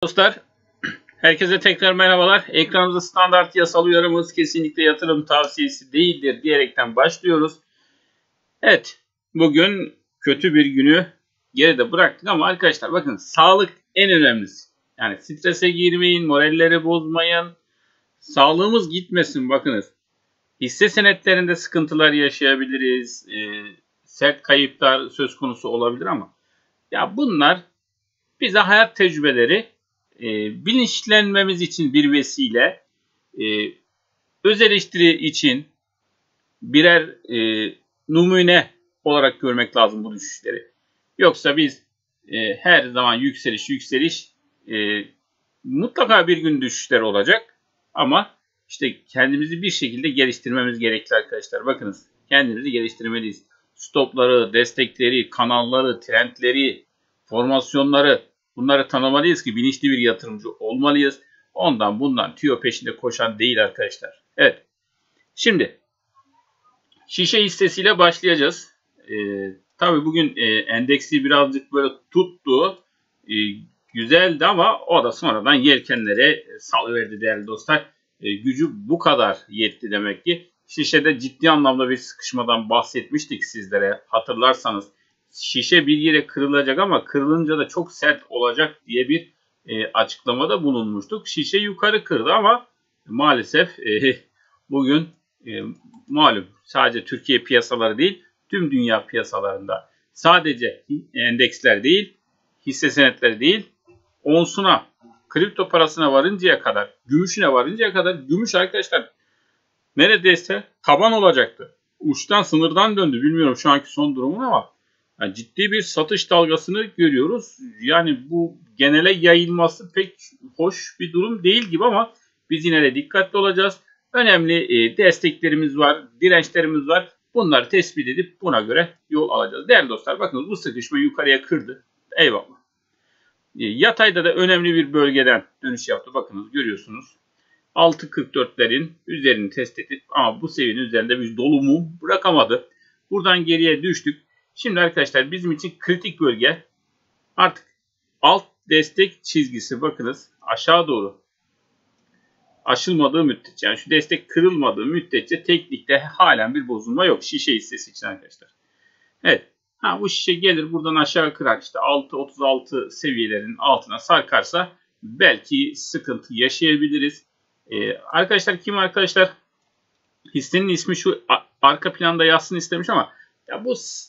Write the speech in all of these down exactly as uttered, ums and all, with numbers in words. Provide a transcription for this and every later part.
Dostlar, herkese tekrar merhabalar. Ekranımızda standart yasal uyarımız kesinlikle yatırım tavsiyesi değildir diyerekten başlıyoruz. Evet, bugün kötü bir günü geride bıraktık ama arkadaşlar bakın, sağlık en önemlisi. Yani strese girmeyin, moralleri bozmayın, sağlığımız gitmesin. Bakınız, hisse senetlerinde sıkıntılar yaşayabiliriz, e, sert kayıplar söz konusu olabilir ama ya bunlar bize hayat tecrübeleri, e, bilinçlenmemiz için bir vesile, e, öz eleştiri için birer e, numune olarak görmek lazım bu düşüşleri. Yoksa biz e, her zaman yükseliş yükseliş e, mutlaka bir gün düşüşler olacak ama işte kendimizi bir şekilde geliştirmemiz gerekli arkadaşlar. Bakınız, kendimizi geliştirmeliyiz. Stopları, destekleri, kanalları, trendleri, formasyonları, bunları tanımalıyız ki bilinçli bir yatırımcı olmalıyız. Ondan bundan tüyo peşinde koşan değil arkadaşlar. Evet. Şimdi şişe hissesiyle başlayacağız. Ee, tabii bugün e, endeksi birazcık böyle tuttu. E, güzeldi ama o da sonradan yelkenlere salıverdi değerli dostlar. E, gücü bu kadar yetti demek ki. Şişede ciddi anlamda bir sıkışmadan bahsetmiştik sizlere. Hatırlarsanız şişe bir yere kırılacak ama kırılınca da çok sert olacak diye bir e, açıklamada bulunmuştuk. Şişe yukarı kırdı ama maalesef e, bugün e, malum sadece Türkiye piyasaları değil, tüm dünya piyasalarında sadece endeksler değil, hisse senetleri değil, onsuna, kripto parasına varıncaya kadar, gümüşüne varıncaya kadar, gümüş arkadaşlar neredeyse taban olacaktı. Uçtan, sınırdan döndü. Bilmiyorum şu anki son durumunu ama yani ciddi bir satış dalgasını görüyoruz. Yani bu genele yayılması pek hoş bir durum değil gibi ama biz yine de dikkatli olacağız. Önemli e, desteklerimiz var, dirençlerimiz var. Bunları tespit edip buna göre yol alacağız. Değerli dostlar, bakın bu sıkışma yukarıya kırdı. Eyvallah. E, yatayda da önemli bir bölgeden dönüş yaptı. Bakınız, görüyorsunuz. altı kırk dörtlerin üzerini test edip ama bu seviyenin üzerinde bir dolumu bırakamadı. Buradan geriye düştük. Şimdi arkadaşlar bizim için kritik bölge artık alt destek çizgisi, bakınız aşağı doğru aşılmadığı müddetçe, yani şu destek kırılmadığı müddetçe teknikte halen bir bozulma yok şişe hissesi için arkadaşlar. Evet. Ha, bu şişe gelir buradan aşağı kırar, işte altı otuz altı seviyelerin altına sarkarsa belki sıkıntı yaşayabiliriz. Ee, arkadaşlar kim arkadaşlar hissenin ismi şu arka planda yazsın istemiş ama ya bu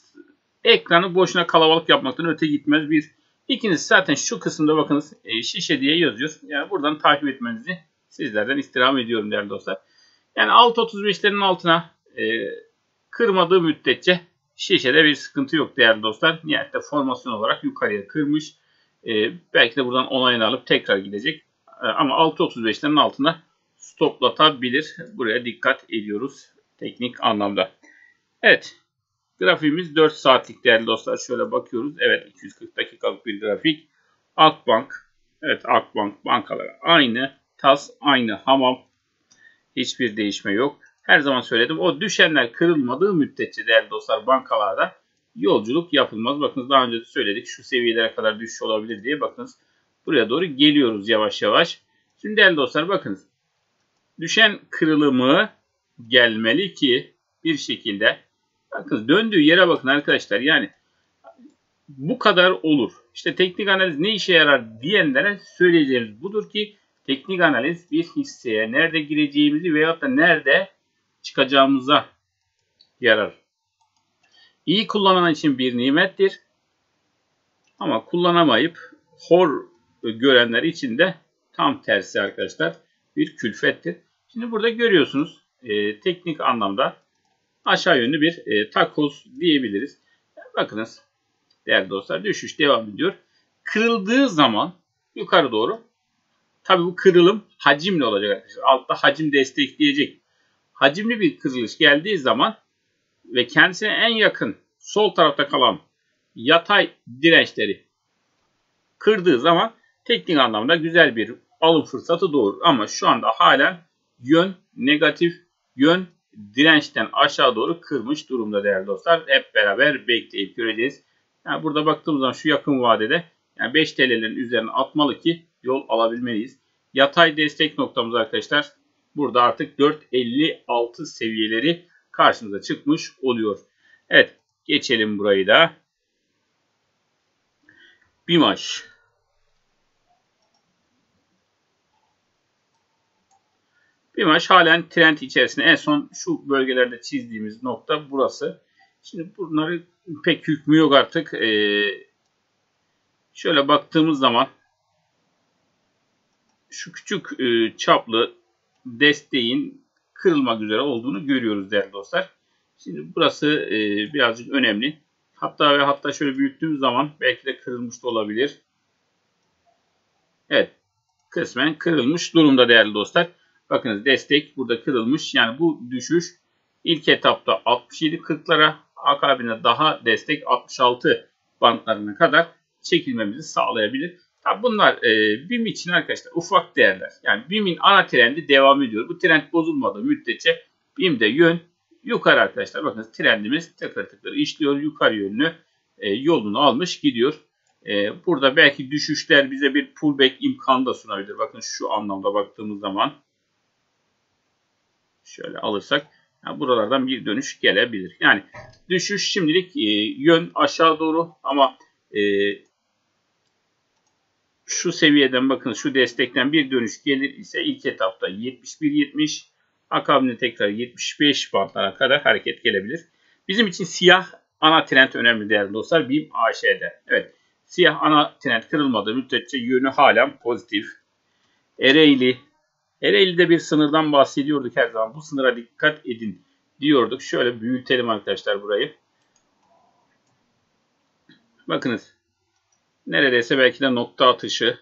ekranı boşuna kalabalık yapmaktan öte gitmez. Bir. İkincisi, zaten şu kısımda bakınız e, şişe diye yazıyor. Yani buradan takip etmenizi sizlerden istirham ediyorum değerli dostlar. Yani altı otuz beşlerin altına e, kırmadığı müddetçe şişede bir sıkıntı yok değerli dostlar. Nihayetinde formasyon olarak yukarıya kırmış. E, belki de buradan onayını alıp tekrar gidecek. E, ama altı otuz beşlerin altına stoplatabilir. Buraya dikkat ediyoruz teknik anlamda. Evet. Grafiğimiz dört saatlik değerli dostlar. Şöyle bakıyoruz. Evet, iki yüz kırk dakikalık bir grafik. Akbank. Evet, Akbank bankaları aynı. Tas aynı. Hamam. Hiçbir değişme yok. Her zaman söyledim. O düşenler kırılmadığı müddetçe değerli dostlar bankalarda yolculuk yapılmaz. Bakınız, daha önce de söyledik. Şu seviyelere kadar düşüş olabilir diye. Bakınız, buraya doğru geliyoruz yavaş yavaş. Şimdi değerli dostlar bakınız. Düşen kırılımı gelmeli ki bir şekilde, bakın döndüğü yere bakın arkadaşlar, yani bu kadar olur. İşte teknik analiz ne işe yarar diyenlere söyleyeceğimiz budur ki teknik analiz bir hisseye nerede gireceğimizi veyahut da nerede çıkacağımıza yarar. İyi kullanan için bir nimettir. Ama kullanamayıp hor görenler için de tam tersi arkadaşlar bir külfettir. Şimdi burada görüyorsunuz e, teknik anlamda aşağı yönlü bir e, takoz diyebiliriz. Bakınız değerli dostlar, düşüş devam ediyor. Kırıldığı zaman yukarı doğru, tabi bu kırılım hacimli olacak arkadaşlar. Altta hacim destekleyecek. Hacimli bir kırılış geldiği zaman ve kendisine en yakın sol tarafta kalan yatay dirençleri kırdığı zaman teknik anlamda güzel bir alım fırsatı doğurur. Ama şu anda halen yön negatif, yön dirençten aşağı doğru kırmış durumda değerli dostlar. Hep beraber bekleyip göreceğiz. Yani burada baktığımız zaman şu yakın vadede yani beş T L'lerin üzerine atmalı ki yol alabilmeliyiz. Yatay destek noktamız arkadaşlar burada artık dört elli altı seviyeleri karşımıza çıkmış oluyor. Evet, geçelim burayı da. BİMAŞ. BİMAŞ halen trend içerisinde. En son şu bölgelerde çizdiğimiz nokta burası. Şimdi bunları pek hükmü yok artık. Ee, şöyle baktığımız zaman şu küçük e, çaplı desteğin kırılmak üzere olduğunu görüyoruz değerli dostlar. Şimdi burası e, birazcık önemli. Hatta ve hatta şöyle büyüttüğümüz zaman belki de kırılmış da olabilir. Evet, kısmen kırılmış durumda değerli dostlar. Bakınız destek burada kırılmış. Yani bu düşüş ilk etapta altmış yedi kırklara, akabinde daha destek altmış altı bantlarına kadar çekilmemizi sağlayabilir. Tabi bunlar e, BİM için arkadaşlar ufak değerler. Yani BİM'in ana trendi devam ediyor. Bu trend bozulmadığı müddetçe BİM'de yön yukarı arkadaşlar. Bakın trendimiz tıkır tıkır işliyor. Yukarı yönlü e, yolunu almış gidiyor. E, burada belki düşüşler bize bir pullback imkanı da sunabilir. Bakın şu anlamda baktığımız zaman şöyle alırsak yani buralardan bir dönüş gelebilir. Yani düşüş şimdilik e, yön aşağı doğru ama e, şu seviyeden bakın şu destekten bir dönüş gelir ise ilk etapta yetmiş bir yetmiş, akabinde tekrar yetmiş beş bantlara kadar hareket gelebilir. Bizim için siyah ana trend önemli değerli dostlar. BİM A Ş'de. Evet, siyah ana trend kırılmadığı müddetçe yönü halen pozitif. Ereğli. Ereğli'de bir sınırdan bahsediyorduk her zaman. Bu sınıra dikkat edin diyorduk. Şöyle büyütelim arkadaşlar burayı. Bakınız. Neredeyse belki de nokta atışı.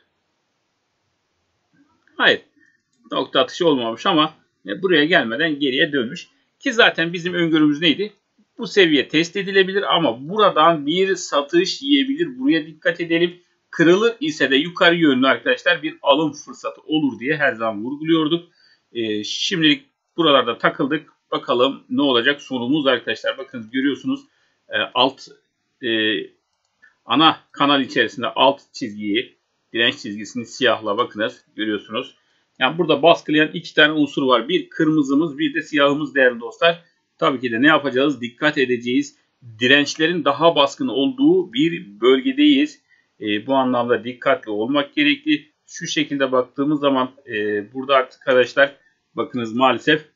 Hayır. Nokta atışı olmamış ama buraya gelmeden geriye dönmüş. Ki zaten bizim öngörümüz neydi? Bu seviye test edilebilir ama buradan bir satış yiyebilir. Buraya dikkat edelim. Kırılır ise de yukarı yönlü arkadaşlar bir alım fırsatı olur diye her zaman vurguluyorduk. Ee, şimdilik buralarda takıldık. Bakalım ne olacak sonumuz arkadaşlar. Bakın görüyorsunuz e, alt e, ana kanal içerisinde alt çizgiyi, direnç çizgisini siyahla bakınız görüyorsunuz. Yani burada baskılayan iki tane unsur var. Bir kırmızımız, bir de siyahımız değerli dostlar. Tabii ki de ne yapacağız? Dikkat edeceğiz. Dirençlerin daha baskın olduğu bir bölgedeyiz. E, bu anlamda dikkatli olmak gerekli. Şu şekilde baktığımız zaman e, burada arkadaşlar bakınız maalesef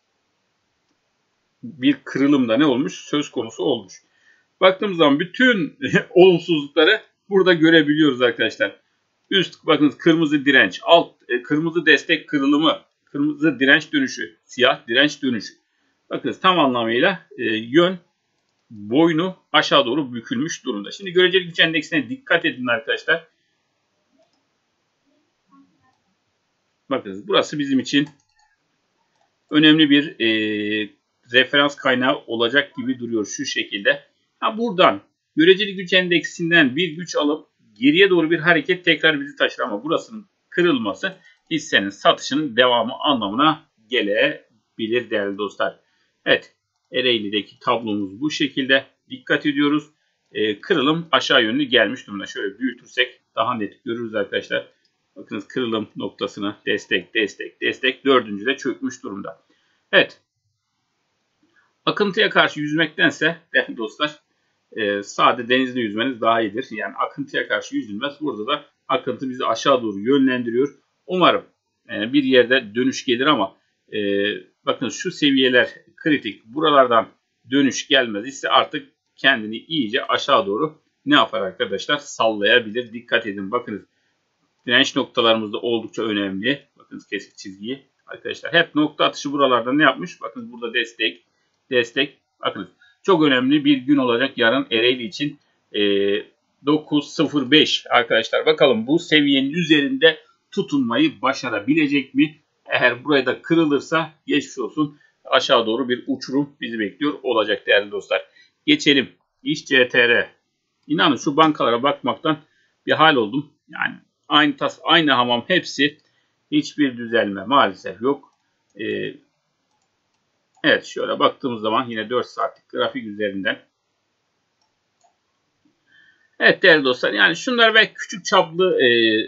bir kırılımda ne olmuş? Söz konusu olmuş. Baktığımız zaman bütün olumsuzlukları burada görebiliyoruz arkadaşlar. Üst bakınız kırmızı direnç, alt e, kırmızı destek kırılımı, kırmızı direnç dönüşü, siyah direnç dönüşü. Bakınız tam anlamıyla e, yön boynu aşağı doğru bükülmüş durumda. Şimdi göreceli güç endeksine dikkat edin arkadaşlar. Bakınız burası bizim için önemli bir e, referans kaynağı olacak gibi duruyor şu şekilde. Ha, buradan göreceli güç endeksinden bir güç alıp geriye doğru bir hareket tekrar bizi taşır ama burasının kırılması hissenin satışının devamı anlamına gelebilir değerli dostlar. Evet, Ereğli'deki tablomuz bu şekilde. Dikkat ediyoruz. Ee, kırılım aşağı yönlü gelmiş durumda. Şöyle büyütürsek daha net görürüz arkadaşlar. Bakınız kırılım noktasını destek, destek, destek. Dördüncü de çökmüş durumda. Evet. Akıntıya karşı yüzmektense değerli dostlar e, sade denizde yüzmeniz daha iyidir. Yani akıntıya karşı yüzülmez. Burada da akıntı bizi aşağı doğru yönlendiriyor. Umarım e, bir yerde dönüş gelir ama e, bakın şu seviyeler kritik. Buralardan dönüş gelmez ise artık kendini iyice aşağı doğru ne yapar arkadaşlar? Sallayabilir. Dikkat edin. Bakınız direnç noktalarımız da oldukça önemli. Bakınız kesik çizgiyi. Arkadaşlar hep nokta atışı buralarda ne yapmış? Bakın burada destek, destek. Bakınız çok önemli bir gün olacak yarın Ereğli için. E, dokuz sıfır beş arkadaşlar. Bakalım bu seviyenin üzerinde tutunmayı başarabilecek mi? Eğer buraya da kırılırsa geçmiş olsun. Aşağı doğru bir uçurum bizi bekliyor olacak değerli dostlar. Geçelim. İş C T R. İnanın şu bankalara bakmaktan bir hal oldum. Yani aynı tas, aynı hamam hepsi. Hiçbir düzelme maalesef yok. Ee, evet şöyle baktığımız zaman yine dört saatlik grafik üzerinden. Evet değerli dostlar yani şunlar belki küçük çaplı e,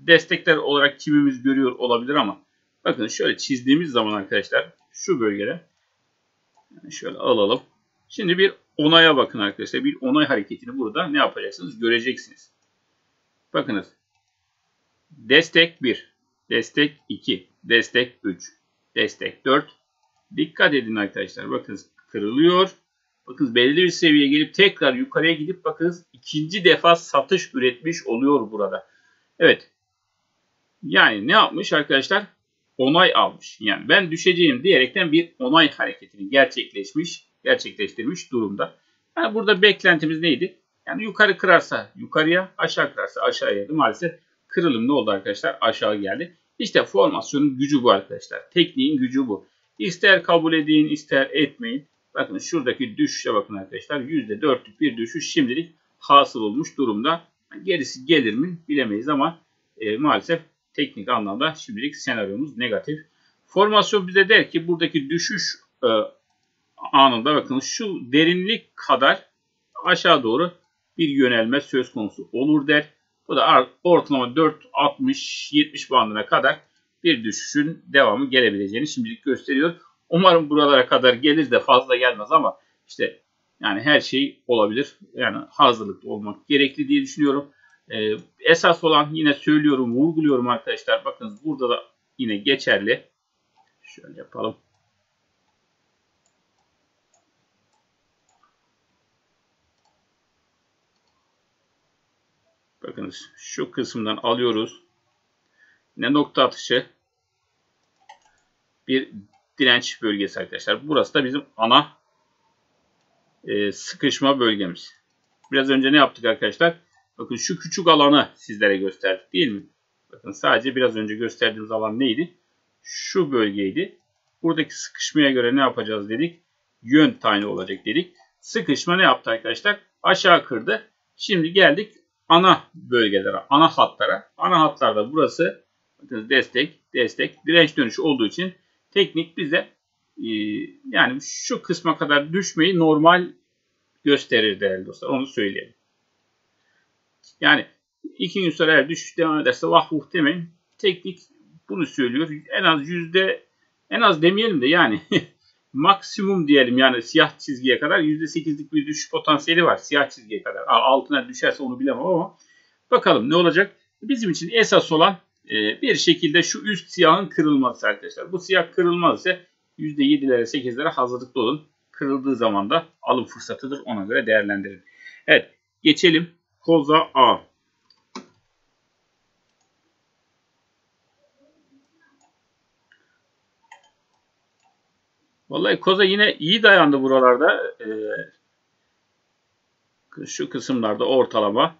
destekler olarak kimimiz görüyor olabilir ama bakın şöyle çizdiğimiz zaman arkadaşlar şu bölgede şöyle alalım. Şimdi bir onaya bakın arkadaşlar. Bir onay hareketini burada ne yapacaksınız? Göreceksiniz. Bakınız. Destek bir, destek iki, destek üç, destek dört. Dikkat edin arkadaşlar. Bakınız kırılıyor. Bakınız belirli bir seviyeye gelip tekrar yukarıya gidip bakınız ikinci defa satış üretmiş oluyor burada. Evet. Yani ne yapmış arkadaşlar? Onay almış. Yani ben düşeceğim diyerekten bir onay hareketini gerçekleşmiş, gerçekleştirmiş durumda. Yani burada beklentimiz neydi? Yani yukarı kırarsa yukarıya, aşağı kırarsa aşağıya. Maalesef kırılım ne oldu arkadaşlar? Aşağı geldi. İşte formasyonun gücü bu arkadaşlar. Tekniğin gücü bu. İster kabul edin, ister etmeyin. Bakın şuradaki düşüşe bakın arkadaşlar. yüzde dörtlük bir düşüş şimdilik hasıl olmuş durumda. Gerisi gelir mi bilemeyiz ama e, maalesef teknik anlamda şimdilik senaryomuz negatif. Formasyon bize der ki buradaki düşüş e, anında bakın şu derinlik kadar aşağı doğru bir yönelme söz konusu olur der. Bu da ortalama dört altmış yetmiş bandına kadar bir düşüşün devamı gelebileceğini şimdilik gösteriyor. Umarım buralara kadar gelir de fazla gelmez ama işte yani her şey olabilir. Yani hazırlıklı olmak gerekli diye düşünüyorum. Ee, esas olan yine söylüyorum, vurguluyorum arkadaşlar. Bakın burada da yine geçerli. Şöyle yapalım. Bakınız şu kısımdan alıyoruz. Yine nokta atışı bir direnç bölgesi arkadaşlar. Burası da bizim ana e, sıkışma bölgemiz. Biraz önce ne yaptık arkadaşlar? Bakın şu küçük alanı sizlere gösterdik değil mi? Bakın sadece biraz önce gösterdiğimiz alan neydi? Şu bölgeydi. Buradaki sıkışmaya göre ne yapacağız dedik? Yön tayini olacak dedik. Sıkışma ne yaptı arkadaşlar? Aşağı kırdı. Şimdi geldik ana bölgelere, ana hatlara. Ana hatlarda burası bakın destek, destek, direnç dönüşü olduğu için teknik bize e, yani şu kısma kadar düşmeyi normal gösterir değerli dostlar. Onu söyleyelim. Yani iki gün sonra eğer düşüş devam ederse vah vuh demeyin. Teknik bunu söylüyor. En az yüzde en az demeyelim de yani maksimum diyelim yani siyah çizgiye kadar yüzde sekizlik bir düşüş potansiyeli var. Siyah çizgiye kadar. Altına düşerse onu bilemem ama bakalım ne olacak. Bizim için esas olan e, bir şekilde şu üst siyahın kırılması arkadaşlar. Bu siyah kırılmazsa yüzde yedilere sekizlere hazırlıklı olun. Kırıldığı zaman da alım fırsatıdır. Ona göre değerlendirin. Evet geçelim. Koza A. Vallahi Koza yine iyi dayandı buralarda. Ee, şu kısımlarda ortalama.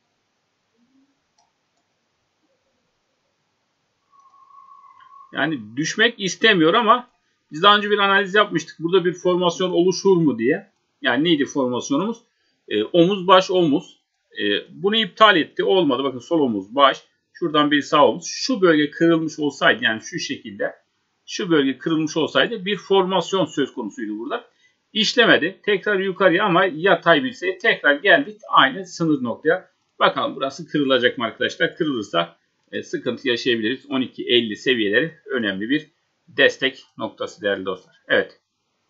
Yani düşmek istemiyor ama biz daha önce bir analiz yapmıştık. Burada bir formasyon oluşur mu diye. Yani neydi formasyonumuz? Ee, omuz baş omuz. Ee, bunu iptal etti. Olmadı. Bakın sol omuz baş. Şuradan bir sağ omuz. Şu bölge kırılmış olsaydı yani şu şekilde şu bölge kırılmış olsaydı bir formasyon söz konusuydu burada. İşlemedi. Tekrar yukarıya ama yatay bir şey. Tekrar geldik aynı sınır noktaya. Bakalım burası kırılacak mı arkadaşlar? Kırılırsa e, sıkıntı yaşayabiliriz. on iki elli seviyeleri önemli bir destek noktası değerli dostlar. Evet.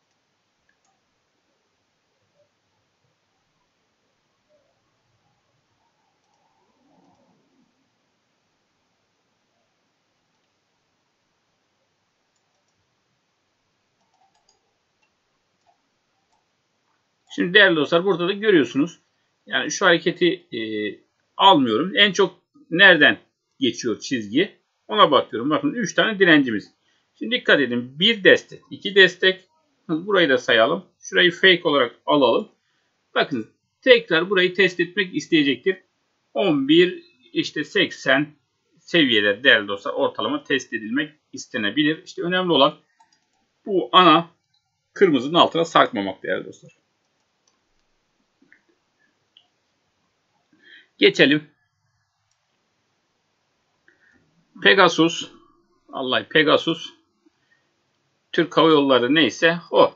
Şimdi değerli dostlar burada da görüyorsunuz. Yani şu hareketi e, almıyorum. En çok nereden geçiyor çizgi? Ona bakıyorum. Bakın üç tane direncimiz. Şimdi dikkat edin. bir destek, iki destek. Burayı da sayalım. Şurayı fake olarak alalım. Bakın tekrar burayı test etmek isteyecektir. on bir işte seksen seviyeler değerli dostlar ortalama test edilmek istenebilir. İşte önemli olan bu ana kırmızının altına sarkmamak değerli dostlar. Geçelim. Pegasus. Vallahi Pegasus. Türk Hava Yolları neyse o.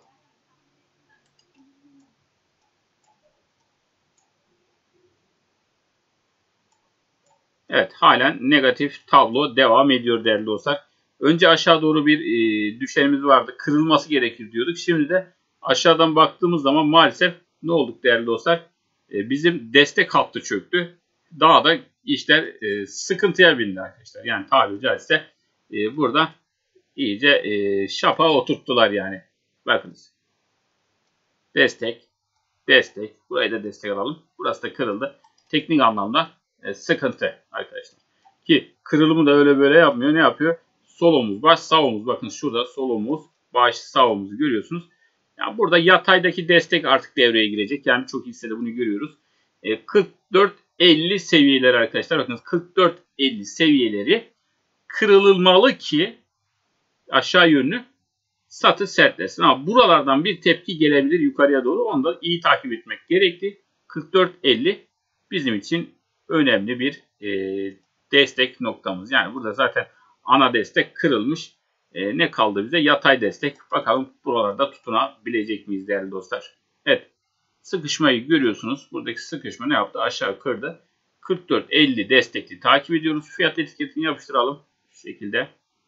Evet, halen negatif tablo devam ediyor değerli dostlar. Önce aşağı doğru bir e, düşenimiz vardı. Kırılması gerekir diyorduk. Şimdi de aşağıdan baktığımız zaman maalesef ne olduk değerli dostlar? E, bizim destek hattı çöktü. Daha da işler e, sıkıntıya bindi arkadaşlar. Yani tabiri caizse e, burada iyice e, şapağa oturttular yani. Bakınız. Destek, destek. Burayı da destek alalım. Burası da kırıldı. Teknik anlamda e, sıkıntı arkadaşlar. Ki kırılımı da öyle böyle yapmıyor. Ne yapıyor? Sol omuz, baş, sağ omuz. Bakın şurada sol omuz, baş, sağ omuzu görüyorsunuz. Yani burada yataydaki destek artık devreye girecek. Yani çok hissede bunu görüyoruz. E, kırk dört elli seviyeleri arkadaşlar. Bakın kırk dört elli seviyeleri kırılmalı ki aşağı yönlü satış sertleşsin. Ama buralardan bir tepki gelebilir yukarıya doğru. Onu da iyi takip etmek gerekli. kırk dört elli bizim için önemli bir e, destek noktamız. Yani burada zaten ana destek kırılmış. E, ne kaldı bize? Yatay destek. Bakalım buralarda tutunabilecek miyiz değerli dostlar? Evet. Sıkışmayı görüyorsunuz. Buradaki sıkışma ne yaptı? Aşağı kırdı. kırk dört elli destekli takip ediyoruz. Fiyat etiketini yapıştıralım. Şu şekilde.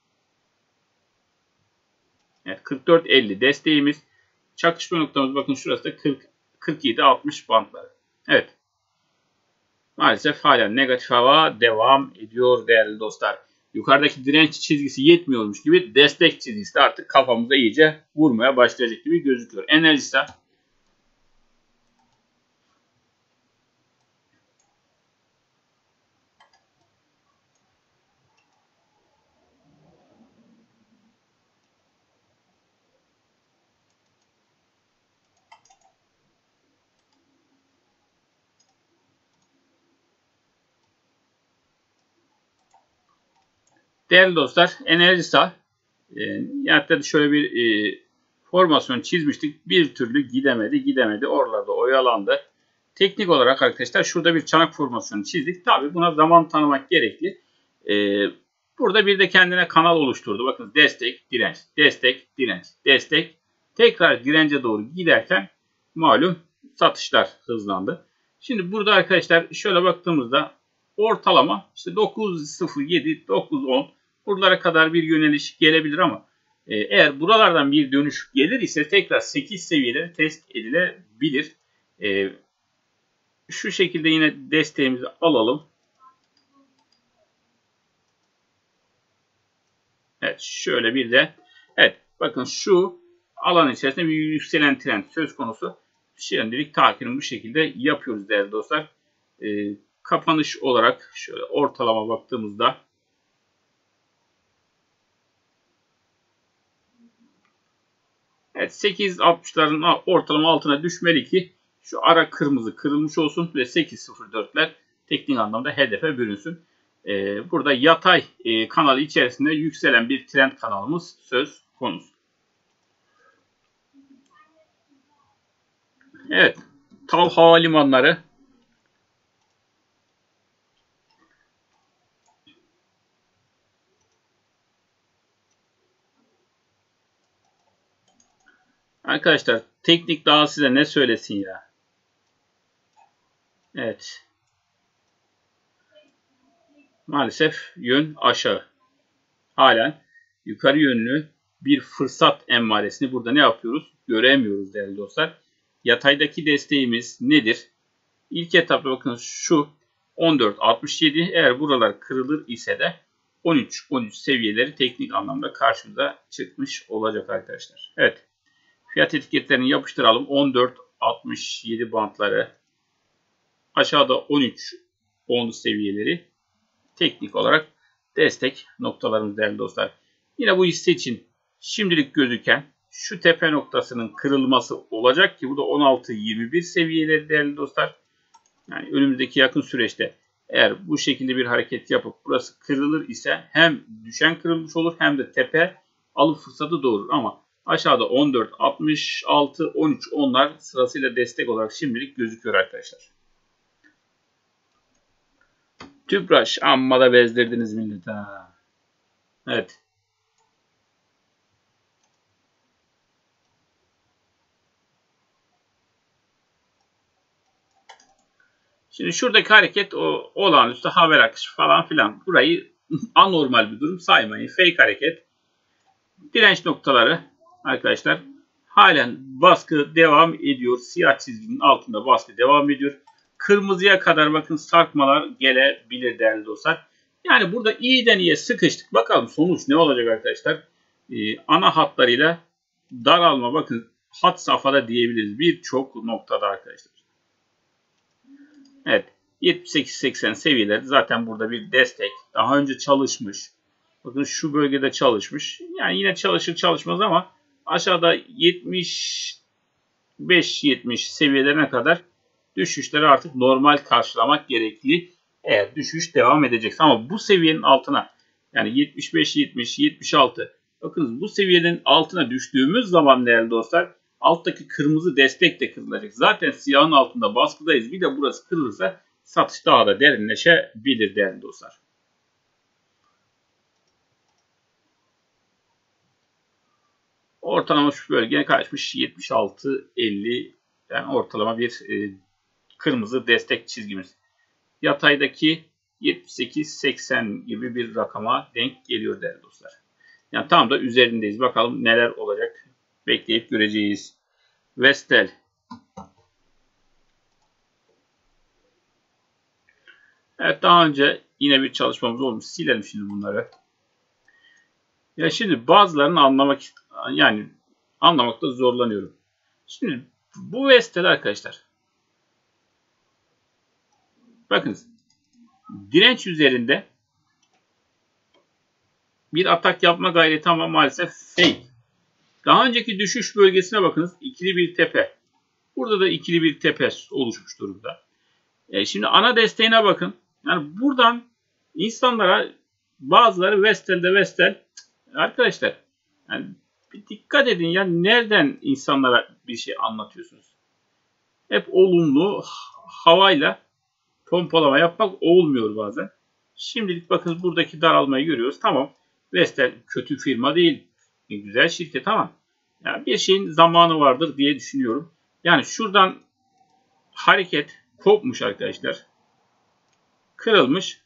Evet, kırk dört elli desteğimiz. Çakışma noktamız bakın şurası da kırk, kırk yedi altmış bantları. Evet. Maalesef hala negatif hava devam ediyor değerli dostlar. Yukarıdaki direnç çizgisi yetmiyormuş gibi destek çizgisi de artık kafamıza iyice vurmaya başlayacak gibi gözüküyor. Enerjisa. Değerli dostlar, Enerjisa e, hatta şöyle bir e, formasyon çizmiştik. Bir türlü gidemedi, gidemedi. Oralarda oyalandı. Teknik olarak arkadaşlar şurada bir çanak formasyonu çizdik. Tabi buna zaman tanımak gerekli. E, burada bir de kendine kanal oluşturdu. Bakın destek, direnç, destek, direnç, destek. Tekrar dirence doğru giderken malum satışlar hızlandı. Şimdi burada arkadaşlar şöyle baktığımızda ortalama işte dokuz sıfır yedi, dokuz on buralara kadar bir yöneliş gelebilir ama e, eğer buralardan bir dönüş gelir ise tekrar sekiz seviyeleri test edilebilir. E, şu şekilde yine desteğimizi alalım. Evet, şöyle bir de evet bakın şu alan içerisinde bir yükselen trend söz konusu. Şimdilik takibini bu şekilde yapıyoruz değerli dostlar. E, kapanış olarak şöyle ortalama baktığımızda evet, sekiz altmışların ortalama altına düşmeli ki şu ara kırmızı kırılmış olsun ve sekiz sıfır dörtler teknik anlamda hedefe bürünsün. Ee, burada yatay e, kanalı içerisinde yükselen bir trend kanalımız söz konusu. Evet. TAV havalimanları. Arkadaşlar teknik daha size ne söylesin ya. Evet. Maalesef yön aşağı. Halen yukarı yönlü bir fırsat emmaresini burada ne yapıyoruz? Göremiyoruz değerli dostlar. Yataydaki desteğimiz nedir? İlk etapta bakın şu on dört altmış yedi, eğer buralar kırılır ise de on üç on üç seviyeleri teknik anlamda karşımıza çıkmış olacak arkadaşlar. Evet. Fiyat etiketlerini yapıştıralım. on dört altmış yedi bantları. Aşağıda on üç on seviyeleri teknik olarak destek noktalarımız değerli dostlar. Yine bu hisse için şimdilik gözüken şu tepe noktasının kırılması olacak ki bu da on altı yirmi bir seviyeleri değerli dostlar. Yani önümüzdeki yakın süreçte eğer bu şekilde bir hareket yapıp burası kırılır ise hem düşen kırılmış olur hem de tepe alım fırsatı doğurur. Ama aşağıda on dört altmış altı on üç onlar sırasıyla destek olarak şimdilik gözüküyor arkadaşlar. Tüpraş amma da bezdirdiniz millet ha. Evet. Şimdi şuradaki hareket o olağanüstü haber akışı falan filan. Burayı anormal bir durum saymayın. Fake hareket. Direnç noktaları arkadaşlar halen baskı devam ediyor. Siyah çizginin altında baskı devam ediyor. Kırmızıya kadar bakın sarkmalar gelebilir değerli dostlar. Yani burada iyiden iyiye sıkıştık. Bakalım sonuç ne olacak arkadaşlar. Ee, ana hatlarıyla daralma bakın hat safhada diyebiliriz. Birçok noktada arkadaşlar. Evet. yetmiş sekiz seksen seviyeleri zaten burada bir destek. Daha önce çalışmış. Bakın şu bölgede çalışmış. Yani yine çalışır çalışmaz ama aşağıda yetmiş beş yetmiş seviyelerine kadar düşüşleri artık normal karşılamak gerekli. Eğer düşüş devam edecekse ama bu seviyenin altına yani yetmiş beş yetmiş yetmiş altı bakınız bu seviyenin altına düştüğümüz zaman değerli dostlar alttaki kırmızı destek de kırılacak. Zaten siyahın altında baskıdayız. Bir de burası kırılırsa satış daha da derinleşebilir değerli dostlar. Ortalama şu bölgeye kaçmış yetmiş altı elli yani ortalama bir e, kırmızı destek çizgimiz. Yataydaki yetmiş sekiz seksen gibi bir rakama denk geliyor değerli dostlar. Yani tam da üzerindeyiz. Bakalım neler olacak. Bekleyip göreceğiz. Vestel. Evet daha önce yine bir çalışmamız olmuş. Silelim şimdi bunları. Ya şimdi bazılarını anlamak yani anlamakta zorlanıyorum. Şimdi bu Vestel arkadaşlar. Bakınız. Direnç üzerinde bir atak yapma gayreti ama maalesef fake. Daha önceki düşüş bölgesine bakınız. İkili bir tepe. Burada da ikili bir tepe oluşmuş durumda. E şimdi ana desteğine bakın. Yani buradan insanlara bazıları Vestel'de Vestel arkadaşlar yani bir dikkat edin ya nereden insanlara bir şey anlatıyorsunuz? Hep olumlu havayla pompalama yapmak olmuyor bazen. Şimdilik bakın buradaki daralmayı görüyoruz. Tamam. Vestel kötü firma değil. Güzel şirket ama yani bir şeyin zamanı vardır diye düşünüyorum. Yani şuradan hareket kopmuş arkadaşlar. Kırılmış.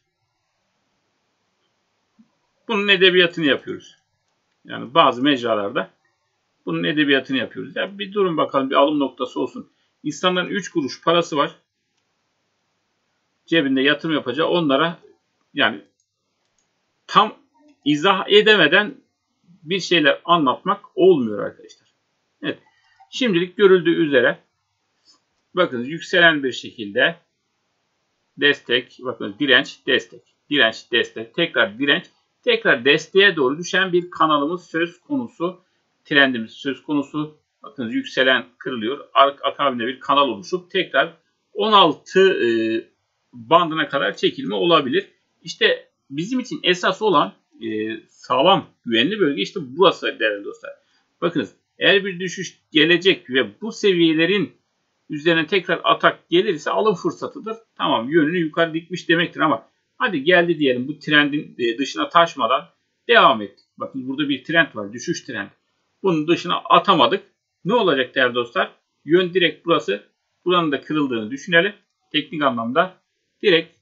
Bunun edebiyatını yapıyoruz. Yani bazı mecralarda bunun edebiyatını yapıyoruz. Yani bir durun bakalım bir alım noktası olsun. İnsanların üç kuruş parası var. Cebinde yatırım yapacağı onlara yani tam izah edemeden bir şeyler anlatmak olmuyor arkadaşlar. Evet. Şimdilik görüldüğü üzere bakın yükselen bir şekilde destek, bakın direnç, destek, direnç, destek, tekrar direnç, tekrar desteğe doğru düşen bir kanalımız söz konusu, trendimiz söz konusu. Bakın yükselen kırılıyor. Akabinde bir kanal oluşup tekrar on altı e, bandına kadar çekilme olabilir. İşte bizim için esas olan e, sağlam, güvenli bölge işte burası değerli dostlar. Bakınız eğer bir düşüş gelecek ve bu seviyelerin üzerine tekrar atak gelirse alım fırsatıdır. Tamam yönünü yukarı dikmiş demektir ama hadi geldi diyelim bu trendin dışına taşmadan devam ettik. Bakın burada bir trend var. Düşüş trendi. Bunun dışına atamadık. Ne olacak değerli dostlar? Yön direkt burası. Buranın da kırıldığını düşünelim. Teknik anlamda direkt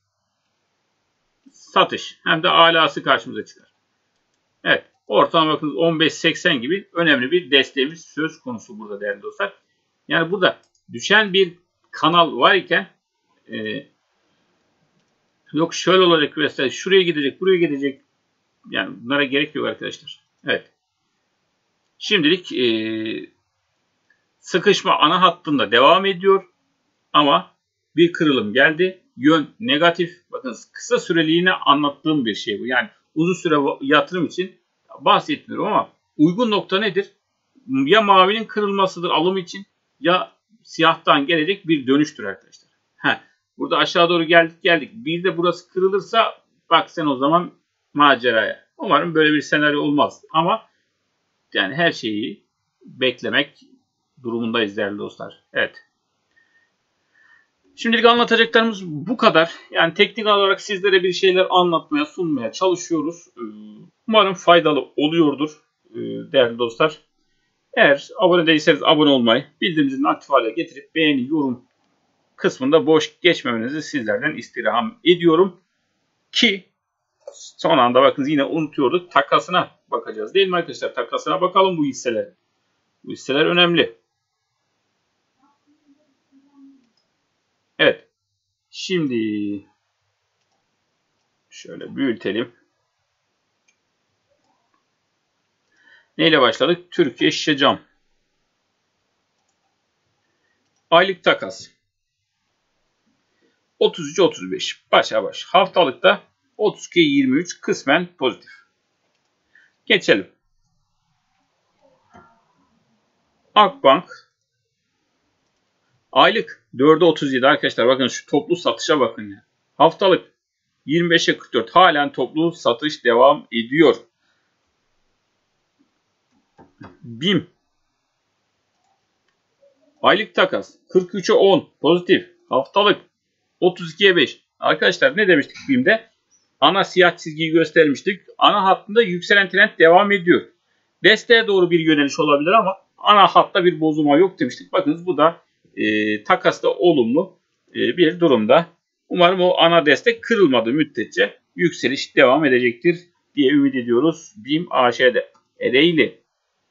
satış. Hem de alası karşımıza çıkar. Evet. Ortalama bakınız on beş seksen gibi önemli bir desteğimiz söz konusu burada değerli dostlar. Yani burada düşen bir kanal var iken e, yok şöyle olacak mesela şuraya gidecek buraya gidecek yani bunlara gerek yok arkadaşlar. Evet. Şimdilik e, sıkışma ana hattında devam ediyor ama bir kırılım geldi. Yön negatif. Bakın kısa süreliğine anlattığım bir şey bu. Yani uzun süre yatırım için bahsetmiyorum ama uygun nokta nedir? Ya mavinin kırılmasıdır alım için ya siyahtan gelecek bir dönüştür arkadaşlar. Heh, burada aşağı doğru geldik geldik. Bir de burası kırılırsa bak sen o zaman maceraya. Umarım böyle bir senaryo olmaz. Ama yani her şeyi beklemek durumundayız değerli dostlar. Evet. Şimdilik anlatacaklarımız bu kadar. Yani teknik olarak sizlere bir şeyler anlatmaya, sunmaya çalışıyoruz. Umarım faydalı oluyordur değerli dostlar. Eğer abone değilseniz abone olmayı, bildirim zilini aktif hale getirip beğeni, yorum kısmında boş geçmemenizi sizlerden istirham ediyorum. Ki son anda bakın yine unutuyorduk. Takasına bakacağız değil mi arkadaşlar? Takasına bakalım bu hisseler. Bu hisseler önemli. Evet. Şimdi şöyle büyütelim. Neyle başladık? Türkiye Şişe Cam. Aylık takas. otuz üç otuz beş. Başa baş. Haftalıkta otuz iki yirmi üç kısmen pozitif. Geçelim. Akbank. Aylık dörde otuz yedi arkadaşlar. Bakın şu toplu satışa bakın ya. Haftalık yirmi beşe kırk dört. Halen toplu satış devam ediyor. BİM. Aylık takas kırk üçe on pozitif. Haftalık otuz ikiye beş. Arkadaşlar ne demiştik BİM'de? Ana siyah çizgiyi göstermiştik. Ana hattında yükselen trend devam ediyor. Desteğe doğru bir yöneliş olabilir ama ana hatta bir bozulma yok demiştik. Bakınız bu da e, takasta olumlu e, bir durumda. Umarım o ana destek kırılmadığı müddetçe yükseliş devam edecektir diye ümit ediyoruz. BİM A Ş'de. Ereğli.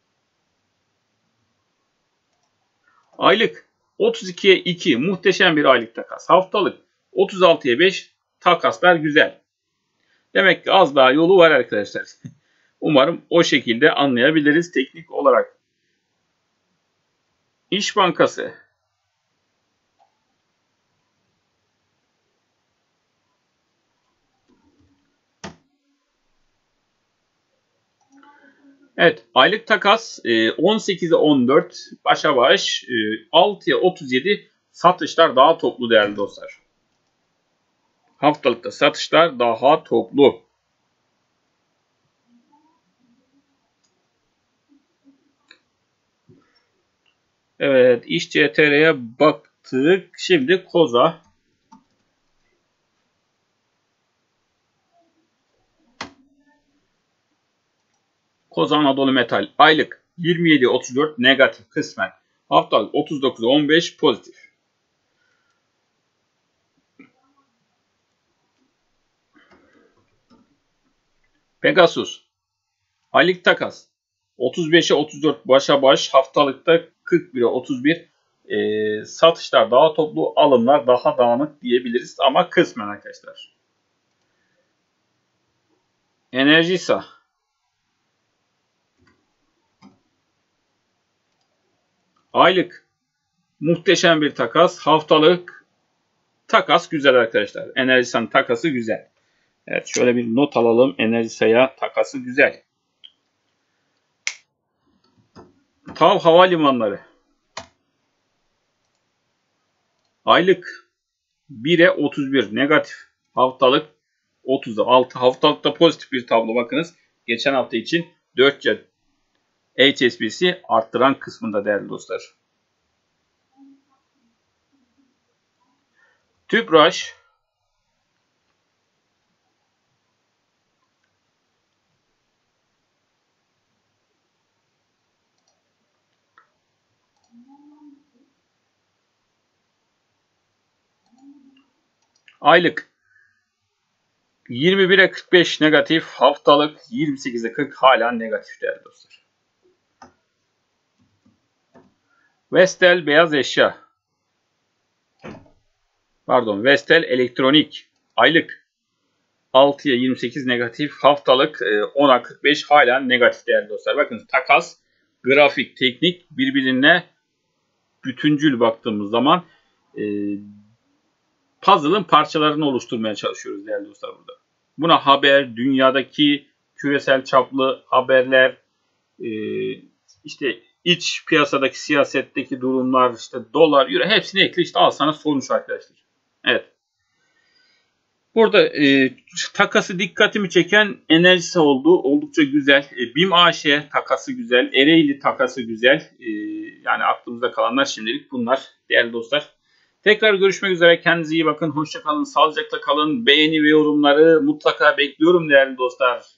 Aylık otuz ikiye iki muhteşem bir aylık takas. Haftalık otuz altıya beş takaslar güzel. Demek ki az daha yolu var arkadaşlar. Umarım o şekilde anlayabiliriz teknik olarak. İş Bankası. Evet, aylık takas on sekize on dört başa baş, altıya otuz yedi satışlar daha toplu değerli dostlar. Haftalıkta satışlar daha toplu. Evet, İş C T R'ye baktık. Şimdi Koza. Koza Anadolu Metal. Aylık yirmi yedi otuz dört negatif kısmen. Haftalık otuz dokuz on beş pozitif. Pegasus. Aylık takas otuz beşe otuz dört başa baş, haftalıkta kırk bire otuz bir. E, satışlar daha toplu, alımlar daha dağınık diyebiliriz ama kısmen arkadaşlar. Enerjisa. Aylık muhteşem bir takas, haftalık takas güzel arkadaşlar. Enerjisa'nın takası güzel. Evet, şöyle bir not alalım. Enerjisa'ya takası güzel. TAV Havalimanları. Aylık bire otuz bir negatif. Haftalık otuz altı. Haftalıkta pozitif bir tablo bakınız. Geçen hafta için dört C H S B C arttıran kısmında değerli dostlar. Tüpraş. Aylık yirmi bire kırk beş negatif, haftalık yirmi sekize kırk hala negatif değerli dostlar. Vestel beyaz eşya. Pardon, Vestel elektronik. Aylık altıya yirmi sekiz negatif, haftalık ona kırk beş hala negatif değerli dostlar. Bakın takas, grafik, teknik birbirine bütüncül baktığımız zaman e, puzzle'ın parçalarını oluşturmaya çalışıyoruz değerli dostlar burada. Buna haber, dünyadaki küresel çaplı haberler, e, işte iç piyasadaki siyasetteki durumlar, işte dolar, euro hepsini ekle işte al sana sonuç arkadaşlar. Evet. Burada e, takası dikkatimi çeken Enerjisa oldu. Oldukça güzel. E, BİM A Ş takası güzel. Ereğli takası güzel. E, yani aklımızda kalanlar şimdilik bunlar değerli dostlar. Tekrar görüşmek üzere. Kendinize iyi bakın. Hoşça kalın. Sağlıcakla kalın. Beğeni ve yorumları mutlaka bekliyorum değerli dostlar.